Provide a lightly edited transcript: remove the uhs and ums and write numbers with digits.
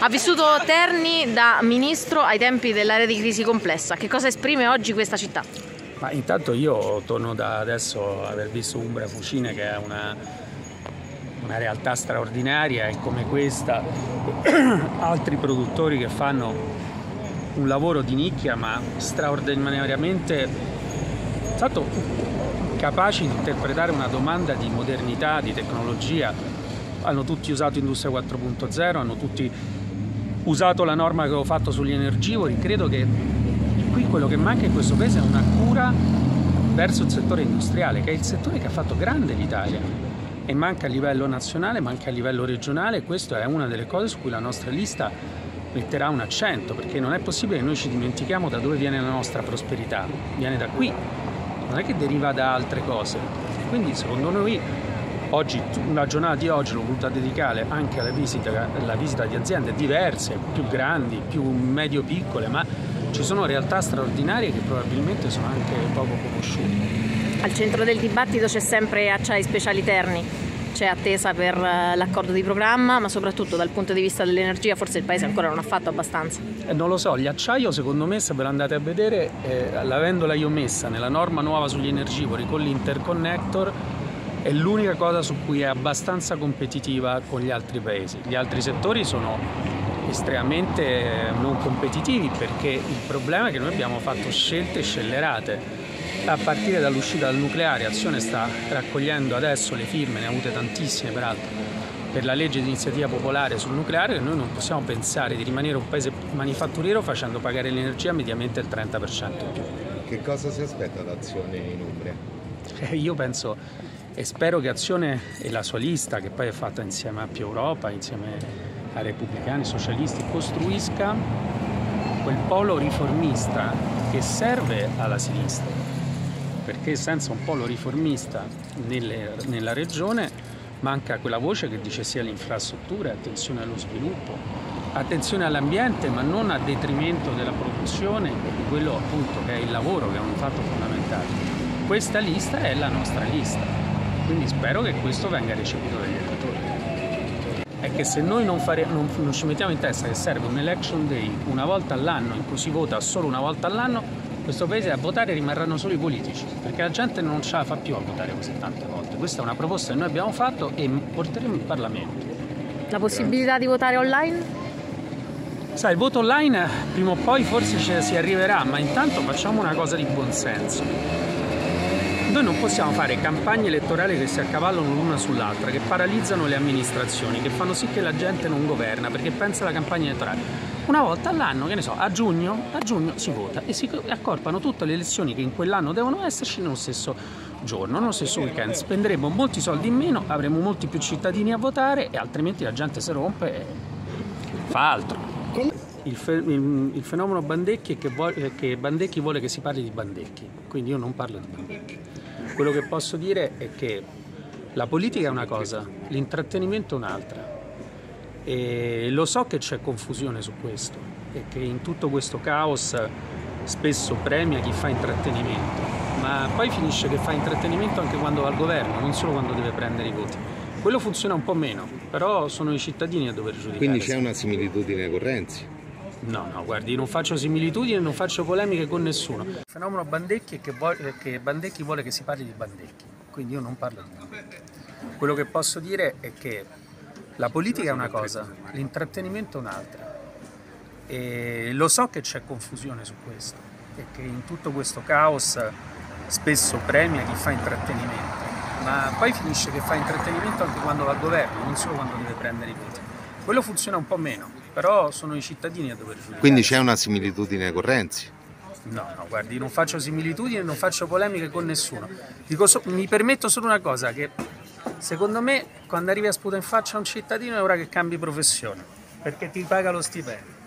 Ha vissuto Terni da ministro ai tempi dell'area di crisi complessa. Che cosa esprime oggi questa città? Ma intanto io torno da adesso aver visto Umbria Fucine, che è una realtà straordinaria, e come questa altri produttori che fanno un lavoro di nicchia ma straordinariamente capaci di interpretare una domanda di modernità, di tecnologia. Hanno tutti usato Industria 4.0, hanno tutti usato la norma che avevo fatto sugli energivori. Credo che qui quello che manca in questo paese è una cura verso il settore industriale, che è il settore che ha fatto grande l'Italia, e manca a livello nazionale, manca a livello regionale, e questa è una delle cose su cui la nostra lista metterà un accento, perché non è possibile che noi ci dimentichiamo da dove viene la nostra prosperità. Viene da qui, non è che deriva da altre cose. Quindi secondo noi oggi, la giornata di oggi l'ho voluta dedicare anche alla visita di aziende diverse, più grandi, più medio-piccole, ma ci sono realtà straordinarie che probabilmente sono anche poco conosciute. Al centro del dibattito c'è sempre Acciai Speciali Terni. C'è attesa per l'accordo di programma, ma soprattutto dal punto di vista dell'energia forse il Paese ancora non ha fatto abbastanza. Non lo so, gli acciaio secondo me, se ve lo andate a vedere, l'avendola io messa nella norma nuova sugli energivori con l'interconnector, è l'unica cosa su cui è abbastanza competitiva con gli altri paesi. Gli altri settori sono estremamente non competitivi, perché il problema è che noi abbiamo fatto scelte scellerate. A partire dall'uscita dal nucleare, Azione sta raccogliendo adesso le firme, ne ha avute tantissime peraltro, per la legge di iniziativa popolare sul nucleare, e noi non possiamo pensare di rimanere un paese manifatturiero facendo pagare l'energia mediamente il 30% in più. Che cosa si aspetta da Azione in Umbria? Io penso e spero che Azione e la sua lista, che poi è fatta insieme a Più Europa, insieme ai repubblicani, socialisti, costruisca quel polo riformista che serve alla sinistra, perché senza un polo riformista nella regione manca quella voce che dice sì alle infrastrutture, attenzione allo sviluppo, attenzione all'ambiente, ma non a detrimento della produzione e di quello appunto che è il lavoro, che è un fatto fondamentale. Questa lista è la nostra lista. Quindi spero che questo venga recepito dagli elettori. È che se noi non ci mettiamo in testa che serve un election day una volta all'anno, in cui si vota solo una volta all'anno, questo paese a votare rimarranno solo i politici, perché la gente non ce la fa più a votare così tante volte. Questa è una proposta che noi abbiamo fatto e porteremo in Parlamento. La possibilità di votare online? Sai, il voto online prima o poi forse si arriverà, ma intanto facciamo una cosa di buonsenso. Noi non possiamo fare campagne elettorali che si accavallano l'una sull'altra, che paralizzano le amministrazioni, che fanno sì che la gente non governa perché pensa alla campagna elettorale. Una volta all'anno, che ne so, a giugno si vota e si accorpano tutte le elezioni che in quell'anno devono esserci nello stesso giorno, nello stesso weekend. Spenderemo molti soldi in meno, avremo molti più cittadini a votare, e altrimenti la gente si rompe e fa altro. Il fenomeno Bandecchi è che Bandecchi vuole che si parli di Bandecchi, quindi io non parlo di Bandecchi. Quello che posso dire è che la politica è una cosa, l'intrattenimento è un'altra, e lo so che c'è confusione su questo e che in tutto questo caos spesso premia chi fa intrattenimento, ma poi finisce che fa intrattenimento anche quando va al governo, non solo quando deve prendere i voti. Quello funziona un po' meno, però sono i cittadini a dover giudicare. Quindi c'è una similitudine con Renzi? No, guardi, non faccio similitudini, non faccio polemiche con nessuno. Il fenomeno Bandecchi è che Bandecchi vuole che si parli di Bandecchi, quindi io non parlo di Bandecchi. Quello che posso dire è che la politica è una cosa, l'intrattenimento è un'altra, e lo so che c'è confusione su questo e che in tutto questo caos spesso premia chi fa intrattenimento, ma poi finisce che fa intrattenimento anche quando va al governo, non solo quando deve prendere i voti. Quello funziona un po' meno, però sono i cittadini a dover giudicare. Quindi c'è una similitudine con Renzi? No, guardi, non faccio similitudini, non faccio polemiche con nessuno. Mi permetto solo una cosa, che secondo me quando arrivi a sputa in faccia a un cittadino è ora che cambi professione, perché ti paga lo stipendio.